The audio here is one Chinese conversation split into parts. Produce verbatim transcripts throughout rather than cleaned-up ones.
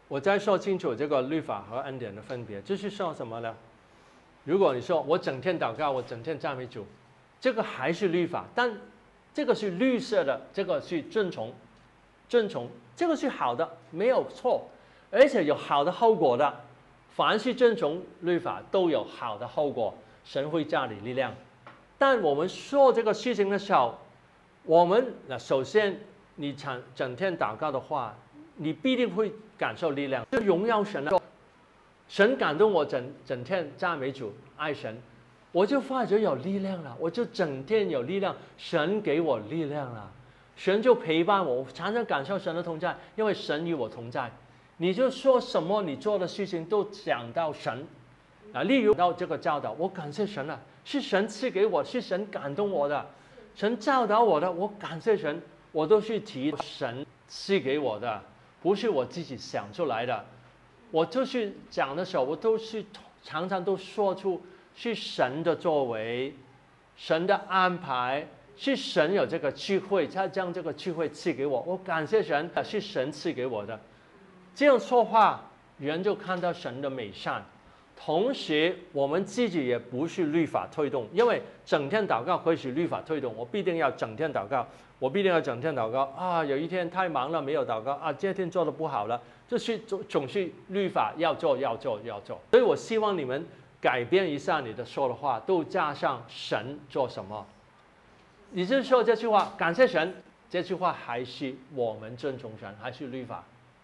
我再说清楚这个律法和恩典的分别，就是说什么呢？如果你说我整天祷告，我整天赞美主，这个还是律法，但这个是绿色的，这个是遵从，遵从，这个是好的，没有错，而且有好的后果的。凡是遵从律法都有好的后果，神会加你力量。但我们说这个事情的时候，我们那首先你整整天祷告的话，你必定会感受力量，就荣耀神了。神感动我整整天赞美主爱神，我就发觉有力量了，我就整天有力量，神给我力量了，神就陪伴我，我常常感受神的同在，因为神与我同在。你就说什么你做的事情都讲到神啊，例如到这个教导，我感谢神了，是神赐给我，是神感动我的，神教导我的，我感谢神，我都是提神赐给我的，不是我自己想出来的。我就是讲的时候，我都是常常都说出是神的作为，神的安排，是神有这个智慧，他将这个智慧赐给我，我感谢神，是神赐给我的。这样说话，人就看到神的美善。同时，我们自己也不是律法推动，因为整天祷告会是律法推动，我必定要整天祷告，我必定要整天祷告啊！有一天太忙了没有祷告啊，这天做的不好了，就是总是律法要做要做要做。所以我希望你们改变一下你的说的话，都加上神做什么。也就是说这句话，感谢神，这句话还是我们尊重神，还是律法。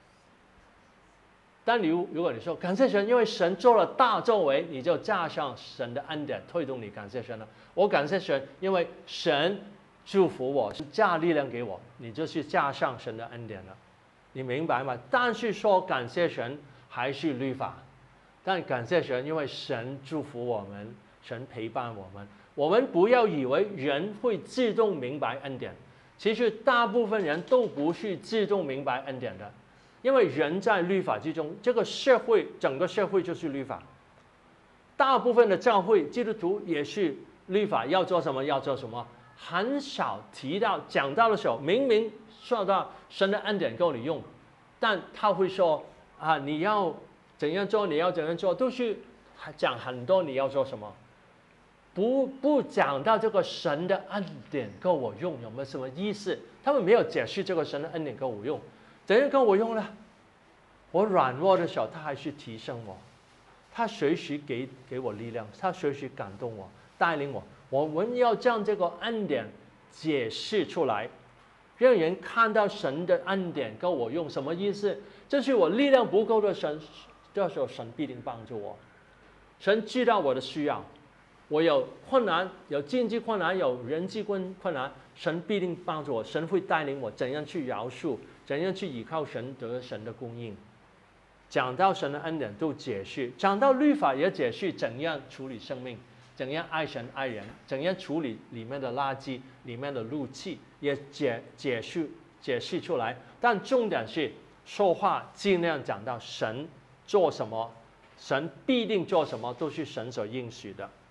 但你如果你说感谢神，因为神做了大作为，你就加上神的恩典推动你感谢神了。我感谢神，因为神祝福我，是加力量给我，你就是加上神的恩典了。你明白吗？但是说感谢神还是律法，但感谢神，因为神祝福我们，神陪伴我们。我们不要以为人会自动明白恩典，其实大部分人都不是自动明白恩典的。因为人在律法之中，这个社会整个社会就是律法，大部分的教会基督徒也是律法，要做什么要做什么，很少提到讲到的时候，明明说到神的恩典够你用，但他会说啊，你要怎样做，你要怎样做，都是讲很多你要做什么，不不讲到这个神的恩典够我用有没有什么意思？他们没有解释这个神的恩典够我用。怎样跟我用呢？我软弱的时候，他还是提升我，他随时给给我力量，他随时感动我，带领我。我们要将这个恩典解释出来，让人看到神的恩典够我用，什么意思？这是我力量不够的神，这时候神必定帮助我。神知道我的需要，我有困难，有经济困难，有人际困困难，神必定帮助我，神会带领我怎样去饶恕，怎样去依靠神得神的供应。讲到神的恩典都解释，讲到律法也解释怎样处理生命，怎样爱神爱人，怎样处理里面的垃圾，里面的怒气也解解释解释出来。但重点是说话尽量讲到神做什么，神必定做什么，都是神所应许的。